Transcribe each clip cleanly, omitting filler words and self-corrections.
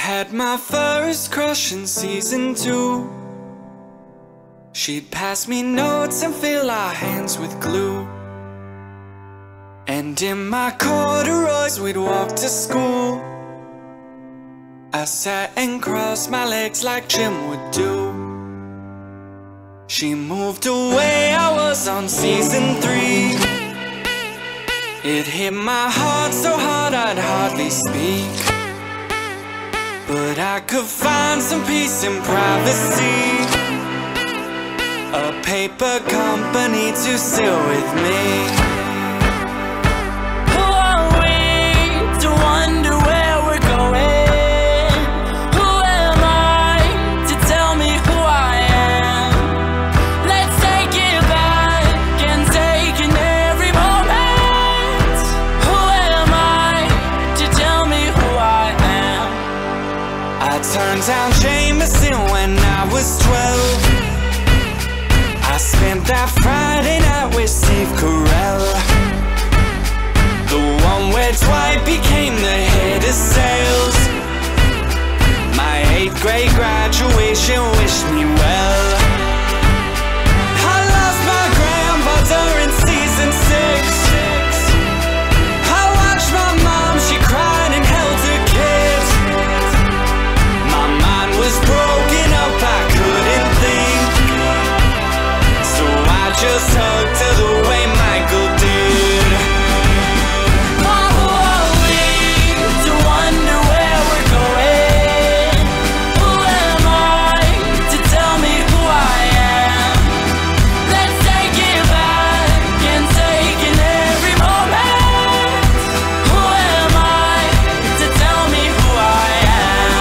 had my first crush in season 2. She'd pass me notes and fill our hands with glue. And in my corduroys we'd walk to school. I sat and crossed my legs like Jim would do. She moved away, I was on season 3. It hit my heart so hard I'd hardly speak, but I could find some peace in privacy. A paper company to sit with me. Who are we to wonder where we're going? Who am I to tell me who I am? Let's take it back and take in every moment. Who am I to tell me who I am? I turned down Jameson when I was 12. I spent that Friday night with Steve Carell, the one where Dwight became the head of sales. My 8th grade graduation wished me well. I lost my grandmother in season 6. I watched my mom, she cried and held her kids. My mind was broken up, I couldn't think, just hugged her the way Michael did. Who are we to wonder where we're going? Who am I to tell me who I am? Let's take it back and take in every moment. Who am I to tell me who I am?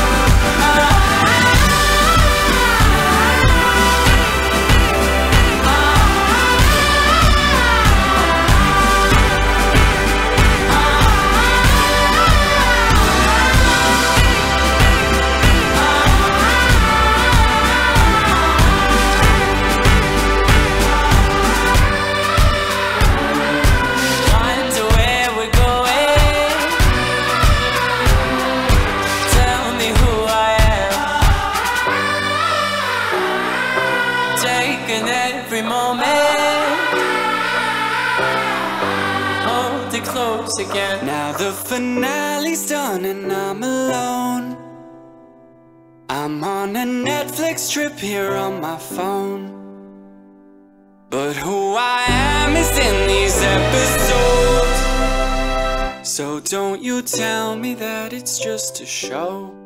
Taking every moment, hold it close again. Now the finale's done and I'm alone. I'm on a Netflix trip here on my phone, but who I am is in these episodes. So don't you tell me that it's just a show.